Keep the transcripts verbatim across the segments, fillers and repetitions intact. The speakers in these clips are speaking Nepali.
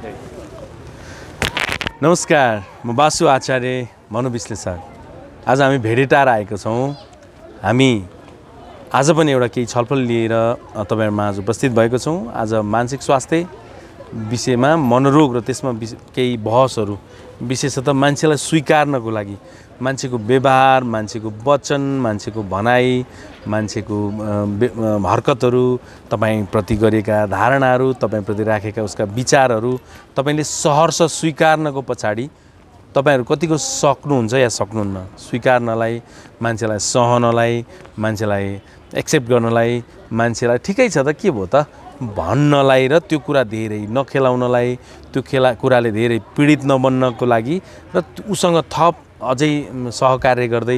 नमस्कार, म बासु आचार्य मनोविश्लेषक। आज हामी भेडेटार आएको छौँ। हामी आज पनि एउटा केही छलफल लिएर तपाईहरुमा आज उपस्थित भएको छौँ। आज मानसिक स्वास्थ्य विषयमा मनोरोग र त्यसमा केही बहसहरू, विशेषतः मान्छेलाई स्वीकार्नको लागि मान्छेको व्यवहार, मान्छेको वचन, मान्छेको भनाइ, मान्छेको हरकतहरू, तपाईप्रति गरेका धारणाहरू, तपाईप्रति राखेका उसका विचारहरू तपाईले सहर्ष स्वीकार्नको पछाडि तपाईहरु कतिको सक्नुहुन्छ या सक्नुहुन्न स्वीकार्नलाई, मान्छेलाई सहनलाई, मान्छेलाई एक्सेप्ट गर्नलाई, मान्छेलाई ठिकै छ त के भयो त भन्नलाई र त्यो कुरा धेरै नखेलाउनलाई, त्यो खेला कुराले धेरै पीडित नबन्नको लागि र उसँग थप अझै सहकार्य गर्दै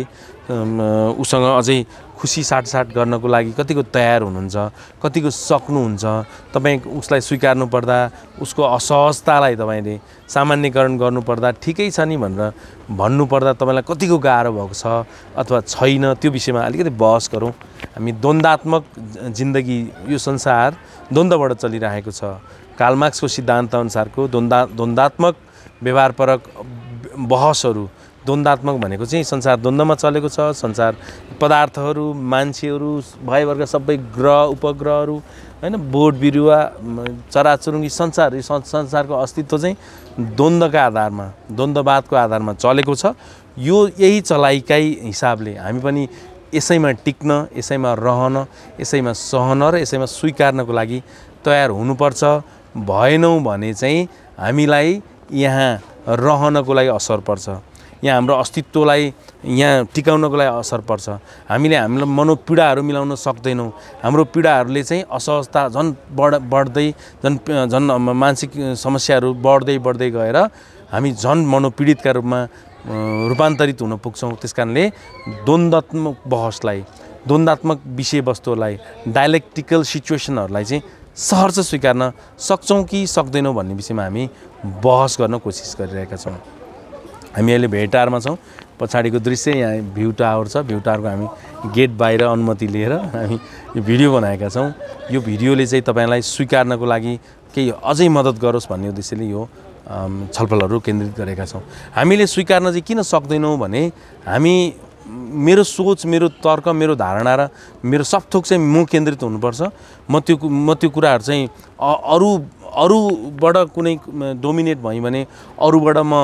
उसँग अझै खुसी साटसाट गर्नको लागि कतिको तयार हुनुहुन्छ, कतिको सक्नुहुन्छ। तपाई उसलाई स्वीकार्नु पर्दा, उसको असहजतालाई तपाईले सामान्यकरण गर्नु पर्दा ठिकै छ नि भनेर भन्नु पर्दा तपाईलाई कतिको गाह्रो भएको छ अथवा छैन, त्यो विषयमा अलिकति बहस गरौँ। हामी द्वन्द्वात्मक जिन्दगी, यो संसार द्वन्द्वबाट चलिरहेको छ। कार्ल मार्क्सको सिद्धान्त अनुसारको द्वन्द्वा द्वन्द्वात्मक व्यवहारपरक बहसहरू, द्वन्द्वात्मक भनेको चाहिँ संसार द्वन्द्वमा चलेको छ। संसार पदार्थहरू, मान्छेहरू, भयवर्ग सबै ग्रह उपग्रहहरू हैन, बोट बिरुवा, चराचुरुङ्गी, संसार यो संसारको अस्तित्व चाहिँ द्वन्द्वका आधारमा, द्वन्द्ववादको आधारमा चलेको छ। यो यही चलाइकै हिसाबले हामी पनि यसैमा टिक्न, यसैमा रहन, यसैमा सहन र यसैमा स्वीकार्नको लागि तयार हुनुपर्छ। भएनौँ भने चाहिँ हामीलाई यहाँ रहनको लागि असर पर्छ, यहाँ हाम्रो अस्तित्वलाई यहाँ टिकाउनको लागि असर पर्छ। हामीले हामीलाई मनोपीडाहरू मिलाउन सक्दैनौँ। हाम्रो पीडाहरूले चाहिँ असहजता झन् बढ बढ्दै झन् झन् मानसिक समस्याहरू बढ्दै बढ्दै गएर हामी झन् मनोपीडितका रूपमा रूपान्तरित हुन पुग्छौँ। त्यसकारणले द्वन्द्वात्मक बहसलाई, द्वन्द्वात्मक विषयवस्तुलाई, डायलेक्टिकल सिचुएसनहरूलाई चाहिँ सहर्ष स्वीकार्न सक्छौँ कि सक्दैनौँ भन्ने विषयमा हामी बहस गर्न कोसिस गरिरहेका छौँ। हामी अहिले भेटारमा छौँ। पछाडिको दृश्य यहाँ भ्यू टावर छ। भ्यू टावरको हामी गेट बाहिर अनुमति लिएर हामी यो भिडियो बनाएका छौँ। यो भिडियोले चाहिँ तपाईलाई स्वीकार्नको लागि केही अझै मद्दत गरोस् भन्ने उद्देश्यले यो छलफलहरू केन्द्रित गरेका छौँ। हामीले स्वीकार्न चाहिँ किन सक्दैनौँ भने हामी, मेरो सोच, मेरो तर्क, मेरो धारणा र मेरो सबथोक चाहिँ म केन्द्रित हुनुपर्छ। म त्यो म त्यो कुराहरू चाहिँ अरू अरूबाट कुनै डोमिनेट भएँ भने, अरूबाट म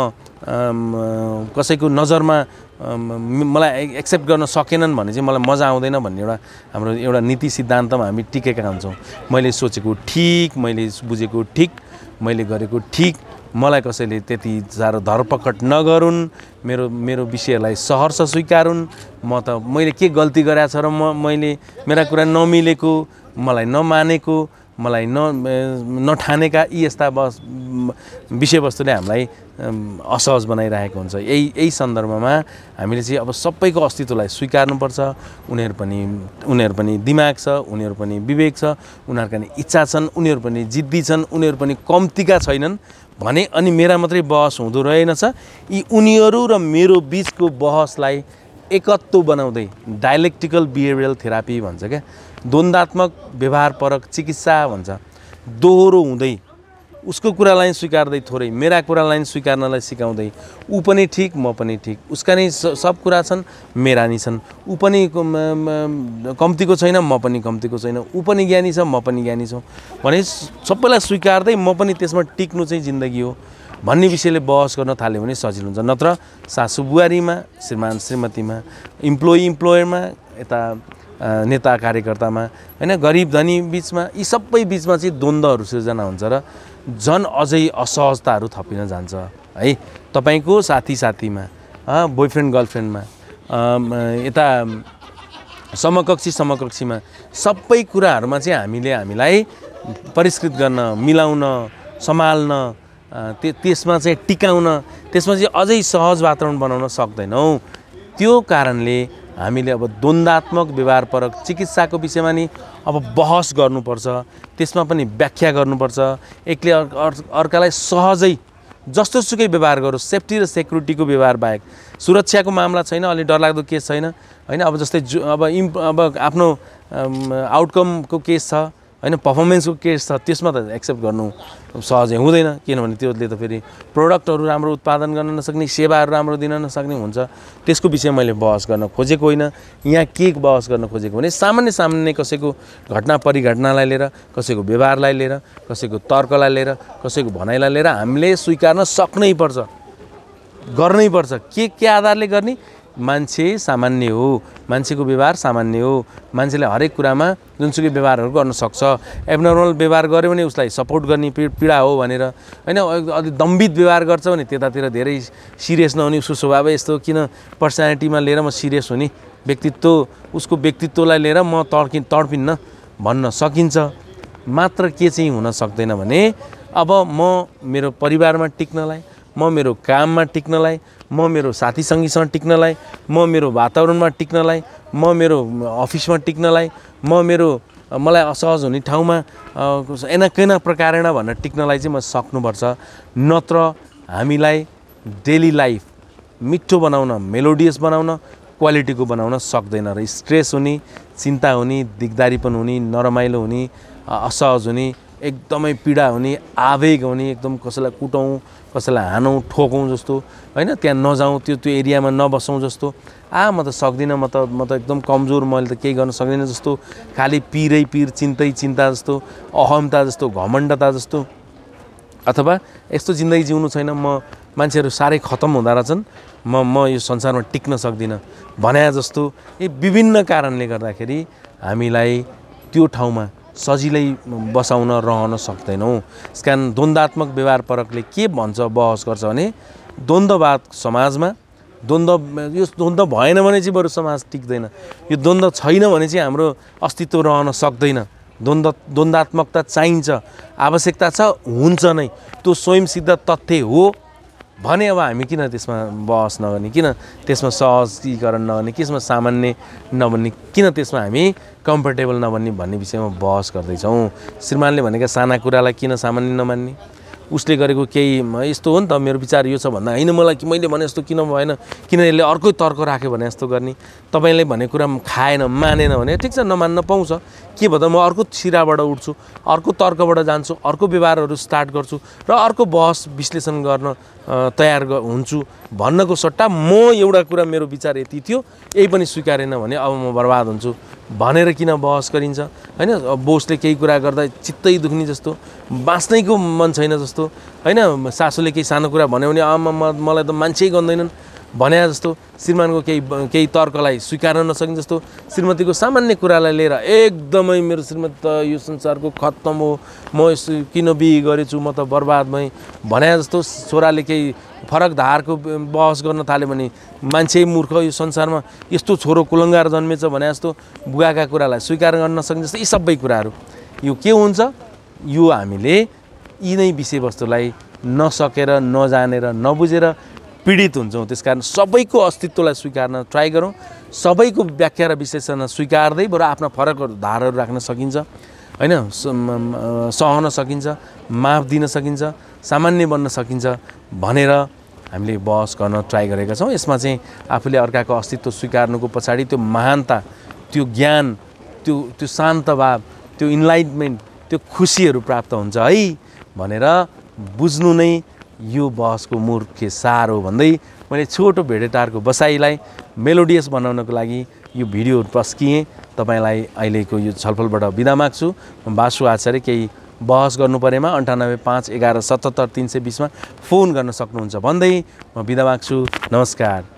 कसैको नजरमा मलाई एक्सेप्ट गर्न सकेनन् भने चाहिँ मलाई मजा आउँदैन भन्ने एउटा हाम्रो एउटा नीति सिद्धान्तमा हामी टिकेका हुन्छौँ। मैले सोचेको ठिक, मैले बुझेको ठिक, मैले गरेको ठिक, मलाई कसैले त्यति साह्रो धरपकड नगरून्, मेरो मेरो विषयलाई सहर्ष स्वीकारुन्। म त मैले के गल्ती गरेको छ र म मैले मेरा कुरा नमिलेको, मलाई नमानेको, मलाई न नठानेका यी यस्ता बस विषयवस्तुले हामीलाई असहज बनाइरहेको हुन्छ। यही यही सन्दर्भमा हामीले चाहिँ अब सबैको अस्तित्वलाई स्वीकार्नुपर्छ। उनीहरू पनि उनीहरू पनि दिमाग छ, उनीहरू पनि विवेक छ, उनीहरूका पनि इच्छा छन्, उनीहरू पनि जिद्दी छन्, उनीहरू पनि कम्तीका छैनन् भने अनि मेरा मात्रै बहस हुँदो रहेनछ। यी उनीहरू र मेरो बिचको बहसलाई एकत्व बनाउँदै डायलेक्टिकल बिहेभियरल थेरापी भन्छ क्या, द्वन्द्वात्मक व्यवहारपरक चिकित्सा भन्छ। दोहोरो हुँदै उसको कुरालाई स्वीकार्दै, थोरै मेरा कुरालाई स्वीकार्नलाई सिकाउँदै, ऊ पनि ठिक, म पनि ठिक, उसका नै सब कुरा छन्, मेरा नि छन्, ऊ पनि कम्तीको छैन, म पनि कम्तीको छैन, ऊ पनि ज्ञानी छ, म पनि ज्ञानी छु भने सबैलाई स्वीकार्दै म पनि त्यसमा टिक्नु चाहिँ जिन्दगी हो भन्ने विषयले बहस गर्न थाल्यो भने सजिलो हुन्छ। नत्र सासु बुहारीमा, श्रीमान श्रीमतीमा, इम्प्लोइ इम्प्लोयरमा, यता नेता कार्यकर्तामा हैन, गरिब धनी बिचमा, यी सबै बिचमा चाहिँ द्वन्द्वहरू सिर्जना हुन्छ र झन् अझै असहजताहरू थपिन जान्छ है। तपाईको साथी साथीमा, बोयफ्रेन्ड गर्लफ्रेन्डमा, यता समकक्षी समकक्षीमा, सबै कुराहरूमा चाहिँ हामीले हामीलाई परिष्कृत गर्न, मिलाउन, सम्हाल्न, त्यसमा चाहिँ टिकाउन, त्यसमा चाहिँ अझै सहज वातावरण बनाउन सक्दैनौँ। त्यो कारणले हामीले अब द्वन्द्वात्मक व्यवहारपरक चिकित्साको विषयमा नि अब बहस गर्नुपर्छ। त्यसमा पनि व्याख्या गर्नुपर्छ। एकले अर्कालाई सहजै जस्तोसुकै व्यवहार गरोस्, सेफ्टी र सेक्युरिटीको व्यवहार बाहेक। सुरक्षाको मामला छैन, अलि डरलाग्दो केस छैन हैन। अब जस्तै अब अब आफ्नो आउटकमको केस छ, होइन पर्फर्मेन्सको केस छ त्यसमा त एक्सेप्ट गर्नु सहजै हुँदैन किनभने त्यसले त फेरि प्रोडक्टहरू राम्रो उत्पादन गर्न नसक्ने सेवाहरू राम्रो दिन नसक्ने हुन्छ त्यसको विषयमा मैले बहस गर्न खोजेको होइन यहाँ के बहस गर्न खोजेको भने सामान्य सामान्य कसैको घटना परिघटनालाई लिएर कसैको व्यवहारलाई लिएर कसैको तर्कलाई लिएर कसैको भनाइलाई लिएर हामीले स्वीकार्न सक्नै पर्छ गर्नै पर्छ के के आधारले गर्ने मान्छे सामान्य हो मान्छेको व्यवहार सामान्य हो मान्छेले हरेक कुरामा जुनसुकै व्यवहारहरू गर्न सक्छ एब्नर्मल व्यवहार गर्यो भने उसलाई सपोर्ट गर्ने पीडा हो भनेर हैन अलि दम्बित व्यवहार गर्छ भने त्यतातिर धेरै सिरियस नहुने उसको स्वभाव यस्तो किन पर्सनालिटीमा लिएर म सिरियस हुने व्यक्तित्व उसको व्यक्तित्वलाई लिएर म तड्किन तड्पिन्न भन्न सकिन्छ मात्र के चाहिँ हुन सक्दैन भने अब म मेरो परिवारमा टिक्नलाई म मेरो काममा टिक्नलाई म मेरो साथी सङ्गीसँग टिक्नलाई म मेरो वातावरणमा टिक्नलाई म मेरो अफिसमा टिक्नलाई म मेरो मलाई असहज हुने ठाउँमा एनाकेना प्रकारेण भनेर टिक्नलाई चाहिँ म सक्नुपर्छ नत्र हामीलाई डेली लाइफ मिठो बनाउन मेलोडियस बनाउन क्वालिटीको बनाउन सक्दैन र स्ट्रेस हुने चिन्ता हुने दिगदारीपन हुने नरमाइलो हुने असहज हुने एकदमै पीडा हुने आवेग हुने एकदम कसैलाई कुटौँ कसैलाई हानौँ ठोकौँ जस्तो हैन त्यहाँ नजाउँ त्यो त्यो एरियामा नबसौँ जस्तो आ म त सक्दिनँ म त म त एकदम कमजोर मैले त केही गर्न सक्दिनँ जस्तो खाली पिरै पिर चिन्तै चिन्ता जस्तो अहमता जस्तो घमण्डता जस्तो अथवा यस्तो जिन्दगी जिउनु छैन म मान्छेहरू साह्रै खतम हुँदा रहेछन् म म यो संसारमा टिक्न सक्दिनँ भने जस्तो यी विभिन्न कारणले गर्दाखेरि हामीलाई त्यो ठाउँमा सजिलै बसाउन रहन सक्दैनौँ त्यसकारण द्वन्द्वात्मक व्यवहार परकले के भन्छ बहस गर्छ भने द्वन्द्ववाद समाजमा द्वन्द्व यो द्वन्द्व भएन भने चाहिँ बरु समाज टिक्दैन यो द्वन्द्व छैन भने चाहिँ हाम्रो अस्तित्व रहन सक्दैन द्वन्द्व द्वन्द्वात्मकता चाहिन्छ आवश्यकता छ हुन्छ नै त्यो स्वयंसिद्ध तथ्य हो भने अब हामी किन त्यसमा बहस नगर्ने किन त्यसमा सहजीकरण नगर्ने त्यसमा सामान्य नबन्ने किन त्यसमा हामी कम्फर्टेबल नबन्ने भन्ने विषयमा बहस गर्दैछौँ श्रीमानले भनेका साना कुरालाई किन सामान्य नमान्ने उसले गरेको केही यस्तो हो नि त मेरो विचार यो छ भन्दा हैन मलाई कि मैले भने जस्तो किन भएन किन यसले अर्कै तर्क राख्यो भने जस्तो गर्ने तपाईले भने कुरा खाएन मानेन भने ठिक छ नमान्न पाउँछ के भन्दा म अर्को सिराबाट उठ्छु अर्को तर्कबाट जान्छु अर्को व्यवहारहरू स्टार्ट गर्छु र अर्को बहस विश्लेषण गर्न तयार हुन्छु भन्नको सट्टा म एउटा कुरा मेरो विचार यति थियो यही पनि स्वीकारेन भने अब म बर्बाद हुन्छु भनेर किन बहस गरिन्छ हैन बोसले केही कुरा गर्दा चित्तै दुख्ने जस्तो बाँच्नैको मन छैन जस्तो हैन सासूले केही सानो कुरा भन्यो भने आमा मलाई त मान्छेै गन्दैनन् भने जस्तो श्रीमानको केही केही तर्कलाई स्वीकार्न नसकिने जस्तो श्रीमतीको सामान्य कुरालाई लिएर एकदमै मेरो श्रीमती त यो संसारको खत्तम हो म किन बिहे गरेछु म त बर्बाद भएँ भने जस्तो छोराले केही फरक धारको बहस गर्न थाल्यो भने मान्छे मूर्ख यो संसारमा यस्तो छोरो कुलङ्गार जन्मेछ भने जस्तो बुगाका कुरालाई स्वीकार गर्न नसकिने जस्तो यी सबै कुराहरू यो के हुन्छ यो हामीले यी नै विषयवस्तुलाई नसकेर नजानेर नबुझेर पीडित हुन्छौँ त्यसकारण सबैको अस्तित्वलाई स्वीकार्न ट्राई गरौँ सबैको व्याख्या र विश्लेषण स्वीकार्दै बरु आफ्ना फरकहरू धारहरू राख्न सकिन्छ हैन सहन सकिन्छ माफ दिन सकिन्छ सामान्य बन्न सकिन्छ भनेर हामीले बहस गर्न ट्राई गरेका छौँ यसमा चाहिँ आफूले अर्काको अस्तित्व स्वीकार्नुको पछाडि त्यो महानता त्यो ज्ञान त्यो त्यो शान्त भाव त्यो इन्लाइटमेन्ट त्यो खुसीहरू प्राप्त हुन्छ है भनेर बुझ्नु नै यो बहसको मुख्य सार हो भन्दै मैले छोटो भेडेटारको बसाइलाई मेलोडियस बनाउनको लागि यो भिडियो पस्किएँ तपाईलाई अहिलेको यो छलफलबाट बिदा माग्छु म बासु आचार्य केही बहस गर्नु परेमा अन्ठानब्बे पाँच एघार सतहत्तर तीन सय बिसमा फोन गर्न सक्नुहुन्छ भन्दै म बिदा माग्छु नमस्कार।